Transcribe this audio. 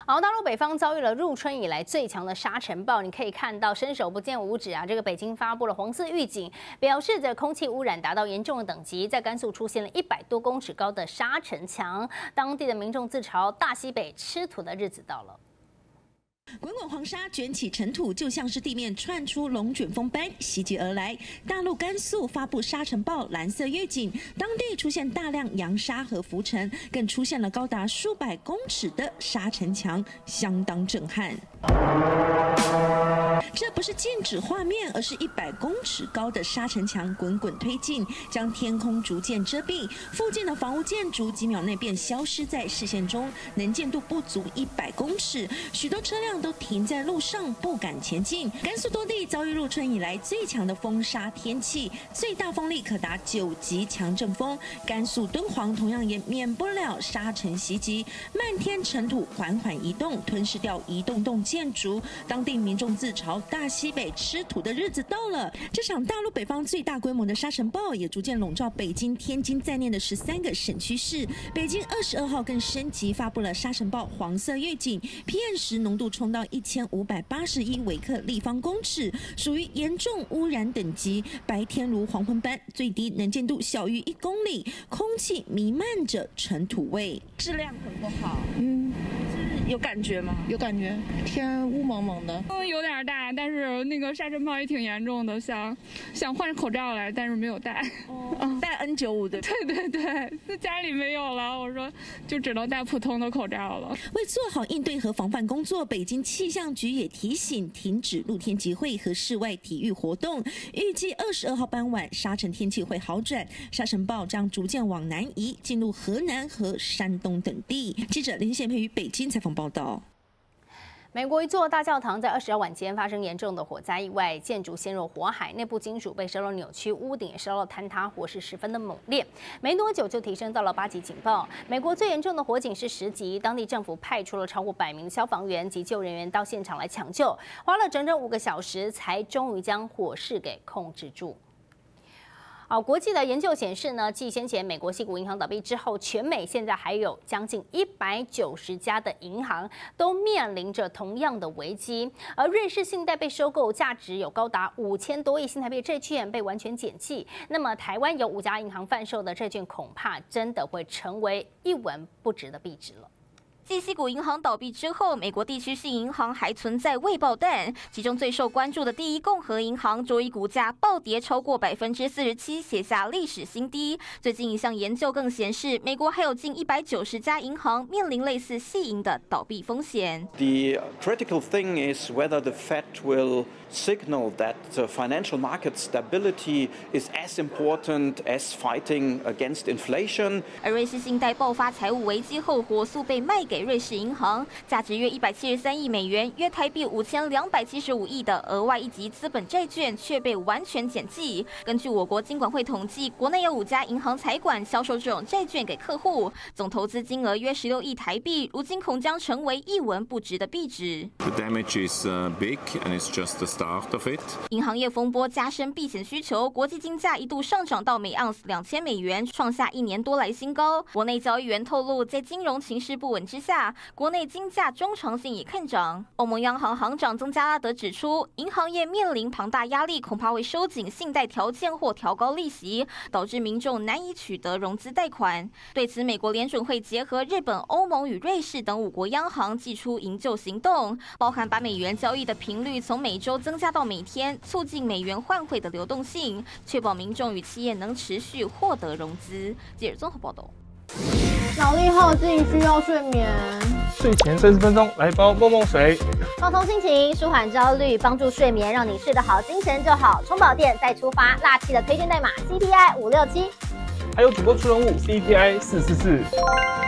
大陆北方遭遇了入春以来最强的沙尘暴，你可以看到伸手不见五指啊！这个北京发布了黄色预警，表示着空气污染达到严重的等级，在甘肃出现了100多公尺高的沙尘墙，当地的民众自嘲大西北吃土的日子到了。 滚滚黄沙卷起尘土，就像是地面窜出龙卷风般袭击而来。大陆甘肃发布沙尘暴蓝色预警，当地出现大量扬沙和浮尘，更出现了高达数百公尺的沙尘墙，相当震撼。这不是静止画面，而是100公尺高的沙尘墙滚滚推进，将天空逐渐遮蔽。附近的房屋建筑几秒内便消失在视线中，能见度不足100公尺，许多车辆都停在路上，不敢前进。甘肃多地遭遇入春以来最强的风沙天气，最大风力可达9级强阵风。甘肃敦煌同样也免不了沙尘袭击，漫天尘土缓缓移动，吞噬掉一栋栋建筑。当地民众自嘲大西北吃土的日子到了。这场大陆北方最大规模的沙尘暴也逐渐笼罩北京、天津在内的13个省区市。北京22号更升级发布了沙尘暴黄色预警 ，PM10浓度冲到1581微克立方公尺，属于严重污染等级。白天如黄昏般，最低能见度小于1公里，空气弥漫着尘土味，质量很不好。有感觉吗？ 有感觉，天雾蒙蒙的。 有点大，但是那个沙尘暴也挺严重的，想换口罩来，但是没有戴。 戴 N95的。 对，在家里没有了，我说就只能戴普通的口罩了。 为做好应对和防范工作，北京气象局也提醒停止露天集会和室外体育活动。预计22号傍晚沙尘天气会好转，沙尘暴将逐渐往南移，进入河南和山东等地。记者林宪培于北京采访报道。 美国一座大教堂在20号晚间发生严重的火灾意外，建筑陷入火海，内部金属被烧到扭曲，屋顶也烧到坍塌，火势十分的猛烈。没多久就提升到了8级警报。美国最严重的火警是10级，当地政府派出了超过100名消防员、急救人员到现场来抢救，花了整整5个小时才终于将火势给控制住。国际的研究显示呢，继先前美国矽谷银行倒闭之后，全美现在还有将近190家的银行都面临着同样的危机。而瑞士信贷被收购，价值有高达5000多亿新台币债券被完全减记。那么台湾有5家银行贩售的债券，恐怕真的会成为一文不值的币值了。 继矽谷银行倒闭之后，美国地区性银行还存在未爆弹，其中最受关注的第一共和银行周一股价暴跌超过47%，写下历史新低。最近一项研究更显示，美国还有近190家银行面临类似矽银的倒闭风险。 The critical thing is whether the Fed will signal that the financial market stability is as important as fighting against inflation. 而瑞士信贷爆发财务危机后，火速被卖给瑞士银行，价值约173亿美元，约台币5275亿的额外一级资本债券却被完全减记。根据我国金管会统计，国内有5家银行财管销售这种债券给客户，总投资金额约16亿台币，如今恐将成为一文不值的币值。 The damage is big, and it's just the start of it. 银行业风波加深避险需求，国际金价一度上涨到每盎司2000美元，创下1年多来新高。国内交易员透露，在金融情势不稳之下，国内金价中长线也看涨。欧盟央行行长曾加拉德指出，银行业面临庞大压力，恐怕会收紧信贷条件或调高利息，导致民众难以取得融资贷款。对此，美国联准会结合日本、欧盟与瑞士等5国央行祭出营救行动，包含把美元交易的频率从每周增加到每天，促进美元换汇的流动性，确保民众与企业能持续获得融资。记者综合报道。 脑力耗尽，需要睡眠。 睡前30分钟来包梦梦水， 放松心情，舒缓焦虑，帮助睡眠，让你睡得好，精神就好。充饱电再出发，辣气的推荐代码 CPI567， 还有主播出人物 CPI444。